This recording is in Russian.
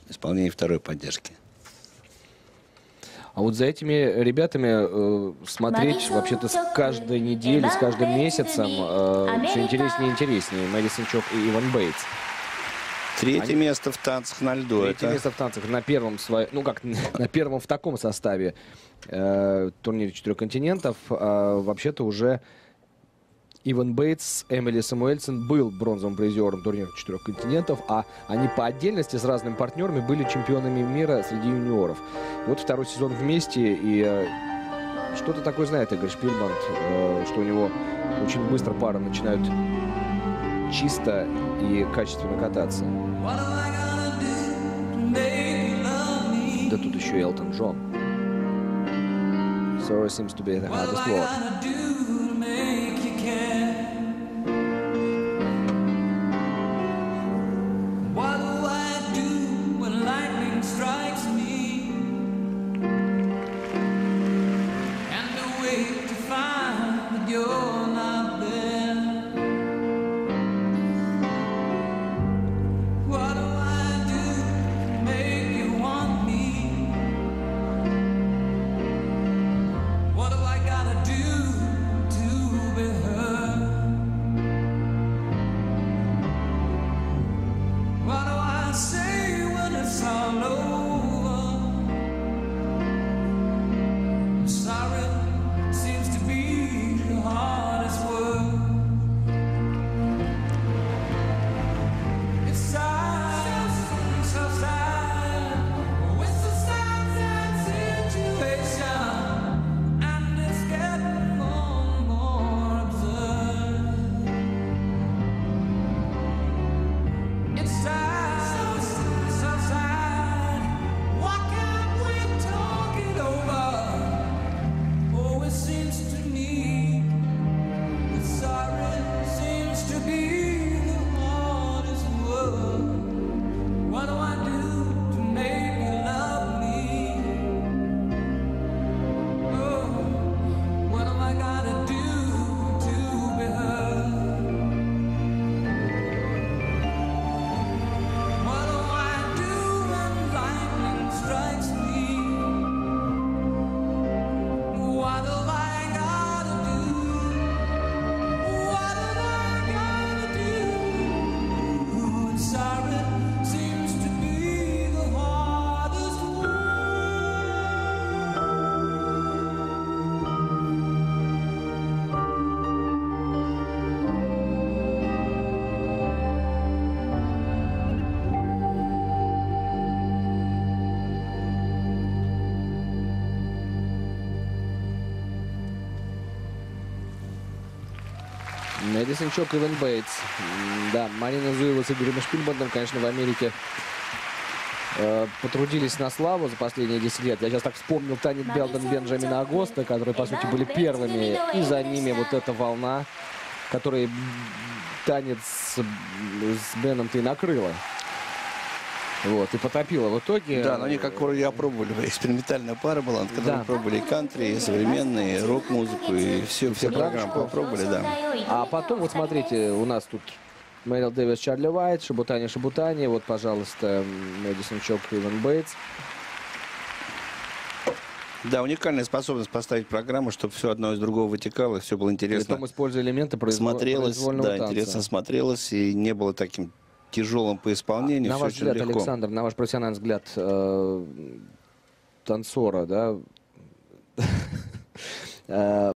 исполнении второй поддержки. А вот за этими ребятами смотреть вообще-то с каждой недели, с каждым месяцем все интереснее и интереснее. Мэдисон Чок и Иван Бейтс. Третье место в танцах на льду. Третье место в танцах на первом, ну как, на первом в таком составе турнире 4 континентов. Вообще-то уже Иван Бейтс, Эмили Самуэльсон был бронзовым призером турнира 4 континентов, а они по отдельности с разными партнерами были чемпионами мира среди юниоров. Вот второй сезон вместе, и что-то такое знает Игорь Шпильман, что у него очень быстро пары начинают чисто и качественно кататься. Да тут еще и Элтон Джон. Sorry seems to be the hardest word. Мэдисон Чок, Иван Бейтс. Да, Марина Зуева с Игорем Шпильманом, конечно, в Америке потрудились на славу за последние 10 лет. Я сейчас так вспомнил танец Белден Бенджамина Агоста, которые, по сути, были первыми. И за ними вот эта волна, которая танец с Беном-то и накрыла. Вот, и потопила в итоге. Да, но они как вроде опробовали. Экспериментальная пара была, над которой пробовали и кантри, и современные, и рок-музыку, и все программы попробовали, да. А потом, вот смотрите, у нас тут Мэрил Дэвис, Чарли Уайт, Шабутани. Вот, пожалуйста, Мэдисон Чок, Иван Бейтс. Да, уникальная способность поставить программу, чтобы все одно из другого вытекало, все было интересно. Притом используя элементы произвольного танца. Интересно смотрелось, и не было таким тяжелым по исполнению. На ваш взгляд, легко. Александр, на ваш профессиональный взгляд танцора, да,